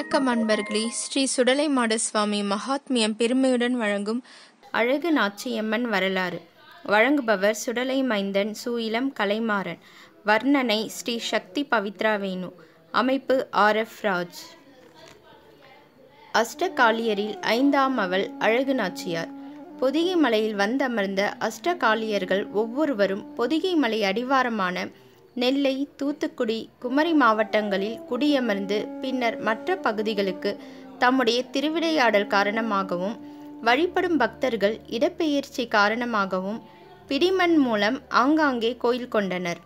வணக்கம் அன்பர்களே. ஸ்ரீ சுடலைமாட சுவாமி மகாத்மியம் பெருமையுடன் வழங்கும் அழகு நாச்சியம்மன் வரலாறு. வழங்குபவர் சுடலை மைந்தன் சு. இளம் கலைமாறன். வர்ணனை ஸ்ரீ சக்தி பவித்ரா வேணு. அமைப்பு RF ராஜ். அஷ்டகாளியரில் 5ஆம் அவள் அழகு நாச்சியார். பொதிகை மலையில் வந்தமர்ந்த அஷ்டகாளியர்கள் ஒவ்வொருவரும் பொதிகை மலை அடிவாரமான நெல்லை, தூத்துக்குடி, குமரி மாவட்டங்களில் குடியமர்ந்து பின்னர் மற்ற பகுதிகளுக்கு தம்முடைய திருவிளையாடல் காரணமாகவும் வழிபடும் பக்தர்கள் இடப்பெயர்ச்சி காரணமாகவும் பிடிமண் மூலம் ஆங்காங்கே கோயில் கொண்டனர்.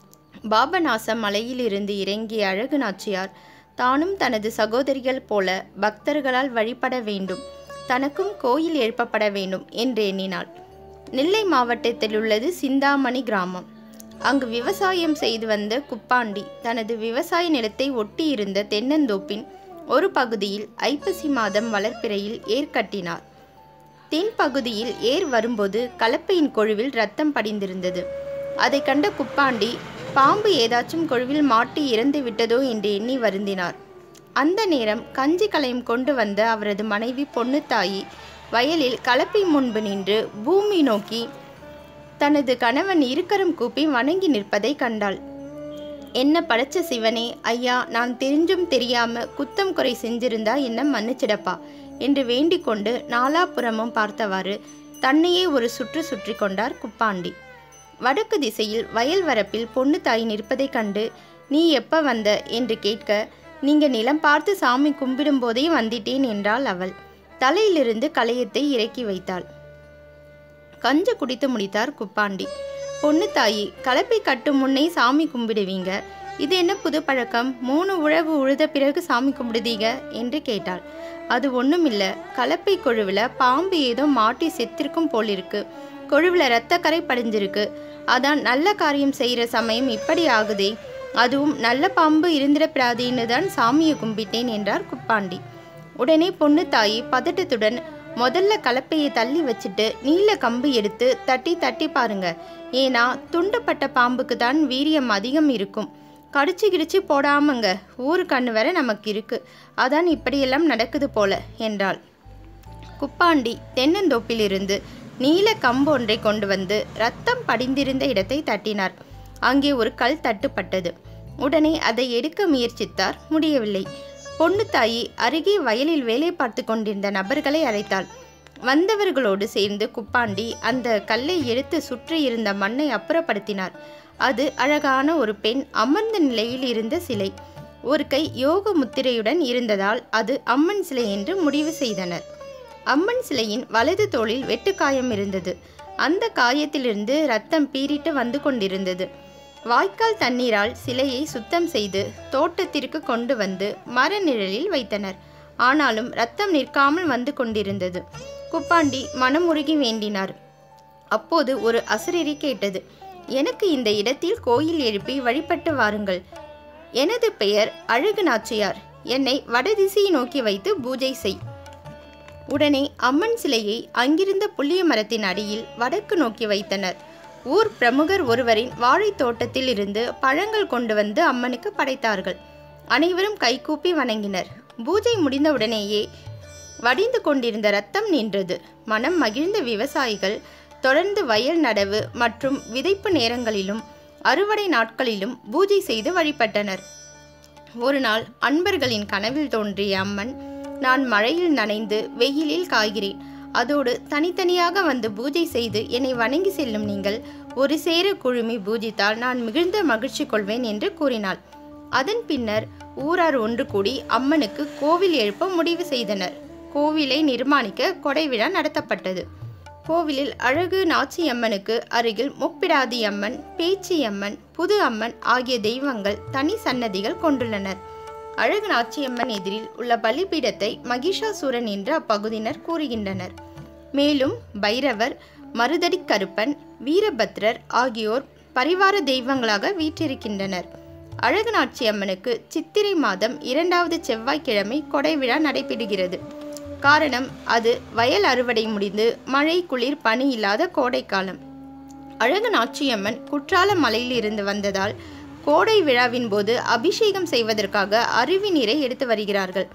பாபநாசம் மலையிலிருந்து இறங்கிய அழகு நாச்சியார் தானும் தனது சகோதரிகள் போல பக்தர்களால் வழிபட வேண்டும், தனக்கும் கோயில் எழுப்பப்பட வேண்டும் என்று எண்ணினாள். நெல்லை மாவட்டத்தில் உள்ளது சிந்தாமணி கிராமம். அங்கு விவசாயம் செய்து வந்த குப்பாண்டி தனது விவசாய நிலத்தை ஒட்டி இருந்த தென்னந்தோப்பின் ஒரு பகுதியில் ஐப்பசி மாதம் வளர்ப்பிறையில் ஏர் கட்டினார். தென் பகுதியில் ஏர் வரும்போது கலப்பையின் கொழுவில் ரத்தம் படிந்திருந்தது. அதை கண்ட குப்பாண்டி பாம்பு ஏதாச்சும் கொழுவில் மாட்டி இறந்து விட்டதோ என்று எண்ணி வருந்தினார். அந்த நேரம் கஞ்சி கலையம் கொண்டு வந்த அவரது மனைவி பொன்னுத்தாயி வயலில் கலப்பை முன்பு நின்று பூமி நோக்கி தனது கணவன் இருக்கரம் கூப்பி வணங்கி நிற்பதை கண்டாள். என்ன படைச்ச சிவனே, ஐயா, நான் தெரிஞ்சும் தெரியாம குத்தம் குறை செஞ்சிருந்தா என்ன மன்னிச்சிடப்பா என்று வேண்டிக் கொண்டு நாலாபுறமும் பார்த்தவாறு தன்னையே ஒரு சுற்று சுற்றி கொண்டார் குப்பாண்டி. வடக்கு திசையில் வயல் வரப்பில் பொன்னுத்தாய் நிற்பதை கண்டு, நீ எப்ப வந்த என்று கேட்க, நீங்க நிலம் பார்த்து சாமி கும்பிடும் போதே வந்துட்டேன் என்றாள் அவள். தலையிலிருந்து களையத்தை இறக்கி வைத்தாள். கஞ்ச குடித்து முடித்தார் குப்பாண்டி. பொன்னுத்தாயி, கலப்பை கட்டும் முன்னே சாமி கும்பிடுவீங்க, இது என்ன புது பழக்கம்? 3 உழவு உழுத பிறகு சாமி கும்பிடுதீங்க என்று கேட்டாள். அது ஒண்ணுமில்ல, கலப்பை கொழுவில் பாம்பு ஏதோ மாட்டி செத்திருக்கும் போலிருக்கு, கொழுவில் இரத்த கரை படிஞ்சிருக்கு, அதான் நல்ல காரியம் செய்கிற சமயம் இப்படி ஆகுதே, அதுவும் நல்ல பாம்பு இருந்திடப்படாதேன்னு தான் சாமியை கும்பிட்டேன் என்றார் குப்பாண்டி. உடனே பொன்னுத்தாயி பதட்டத்துடன், முதல்ல கலப்பையை தள்ளி வச்சுட்டு நீல கம்பு எடுத்து தட்டி தட்டி பாருங்க, ஏன்னா துண்டுப்பட்ட பாம்புக்கு தான் வீரியம் அதிகம் இருக்கும், கடிச்சு கிடிச்சு போடாமங்க, ஊரு கண்ணு வர நமக்கு இருக்கு, அதான் இப்படியெல்லாம் நடக்குது போல என்றாள். குப்பாண்டி தென்னந்தோப்பிலிருந்து நீல கம்பு ஒன்றை கொண்டு வந்து ரத்தம் படிந்திருந்த இடத்தை தட்டினார். அங்கே ஒரு கல் தட்டுப்பட்டது. உடனே அதை எடுக்க முயற்சித்தார், முடியவில்லை. பொன்னுத்தாயி அருகே வயலில் வேலை பார்த்து கொண்டிருந்த நபர்களை அழைத்தாள். வந்தவர்களோடு சேர்ந்து குப்பாண்டி அந்த கல்லை எடுத்து சுற்றி இருந்த மண்ணை அப்புறப்படுத்தினார். அது அழகான ஒரு பெண் அமர்ந்த நிலையில் இருந்த சிலை. ஒரு கை யோக முத்திரையுடன் இருந்ததால் அது அம்மன் சிலை என்று முடிவு செய்தனர். அம்மன் சிலையின் வலது தோளில் வெட்டுக்காயம் இருந்தது. அந்த காயத்திலிருந்து ரத்தம் பீறிட்டு வந்து கொண்டிருந்தது. வாய்க்கால் தண்ணீரால் சிலையை சுத்தம் செய்து தோட்டத்திற்கு கொண்டு வந்து மர நிழலில் வைத்தனர். ஆனாலும் ரத்தம் நிற்காமல் வந்து கொண்டிருந்தது. குப்பாண்டி மனமுருகி வேண்டினார். அப்போது ஒரு அசரீரி கேட்டது, எனக்கு இந்த இடத்தில் கோயில் எழுப்பி வழிபட்டு வாருங்கள். எனது பெயர் அழகு நாச்சியார், என்னை வடதிசையை நோக்கி வைத்து பூஜை செய். உடனே அம்மன் சிலையை அங்கிருந்த புளிய மரத்தின் அடியில் வடக்கு நோக்கி வைத்தனர். ஊர் பிரமுகர் ஒருவரின் வாழை தோட்டத்தில் இருந்து பழங்கள் கொண்டு வந்து அம்மனுக்கு படைத்தார்கள். அனைவரும் கைகூப்பி வணங்கினர். பூஜை முடிந்தவுடனேயே வடிந்து கொண்டிருந்த ரத்தம் நின்றது. மனம் மகிழ்ந்த விவசாயிகள் தொடர்ந்து வயல் நடவு மற்றும் விதைப்பு நேரங்களிலும் அறுவடை நாட்களிலும் பூஜை செய்து வழிபட்டனர். ஒரு நாள் அன்பர்களின் கனவில் தோன்றிய அம்மன், நான் மழையில் நனைந்து வெயிலில் காய்கிறேன், அதோடு தனித்தனியாக வந்து பூஜை செய்து என்னை வணங்கி செல்லும் நீங்கள் ஒரு சேர குழுமி பூஜித்தால் நான் மிகுந்த மகிழ்ச்சி கொள்வேன் என்று கூறினாள். அதன் பின்னர் ஊரார் ஒன்று கூடி அம்மனுக்கு கோவில் எழுப்ப முடிவு செய்தனர். கோவிலை நிர்மாணிக்க கொடை விழா நடத்தப்பட்டது. கோவிலில் அழகு நாச்சியம்மனுக்கு அருகில் முப்பிடாதி அம்மன், பேச்சி அம்மன், புது அம்மன் ஆகிய தெய்வங்கள் தனி சன்னதிகள் கொண்டுள்ளனர். அழகு நாச்சியம்மன் எதிரில் உள்ள பலிபீடத்தை மகிஷாசூரன் என்று அப்பகுதியினர் கூறுகின்றனர். மேலும் பைரவர், மருதடி கருப்பன், வீரபத்ரர் ஆகியோர் பரிவார தெய்வங்களாக வீற்றிருக்கின்றனர். அழகு நாச்சியம்மனுக்கு சித்திரை மாதம் 2வது செவ்வாய்க்கிழமை கொடை விழா நடைபெறுகிறது. காரணம், அது வயல் அறுவடை முடிந்து மழை, குளிர், பனி இல்லாத கோடைக்காலம். அழகு நாச்சியம்மன் குற்றால மலையில் இருந்து வந்ததால் கோடை விழாவின் போது அபிஷேகம் செய்வதற்காக அருவி நீரை எடுத்து வருகிறார்கள்.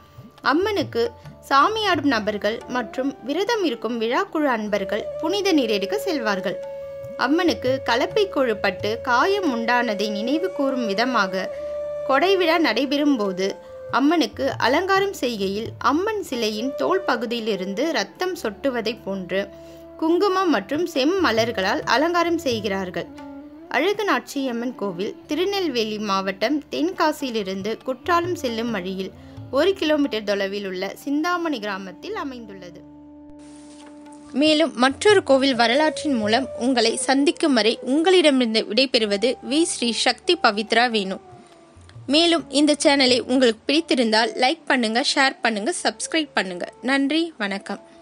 அம்மனுக்கு சாமியாடும் நபர்கள் மற்றும் விரதம் இருக்கும் விழாக்குழு அன்பர்கள் புனித நீர் எடுக்க செல்வார்கள். அம்மனுக்கு கலப்பை கொழுப்பட்டு காயம் உண்டானதை நினைவு கூறும் விதமாக கொடை விழா நடைபெறும் போது அம்மனுக்கு அலங்காரம் செய்கையில் அம்மன் சிலையின் தோல் பகுதியிலிருந்து இரத்தம் சொட்டுவதை போன்று குங்குமம் மற்றும் செம்மலர்களால் அலங்காரம் செய்கிறார்கள். அழகுநாச்சியம்மன் கோவில் திருநெல்வேலி மாவட்டம் தென்காசியிலிருந்து குற்றாலம் செல்லும் வழியில் 1 கிலோமீட்டர் தொலைவில் உள்ள சிந்தாமணி கிராமத்தில் அமைந்துள்ளது. மேலும் மற்றொரு கோவில் வரலாற்றின் மூலம் உங்களை சந்திக்கும் வரை உங்களிடமிருந்து விடைபெறுவது வி. ஸ்ரீ சக்தி பவித்ரா வேணு. மேலும் இந்த சேனலை உங்களுக்கு பிடித்திருந்தால் லைக் பண்ணுங்க, ஷேர் பண்ணுங்க, சப்ஸ்கிரைப் பண்ணுங்க. நன்றி, வணக்கம்.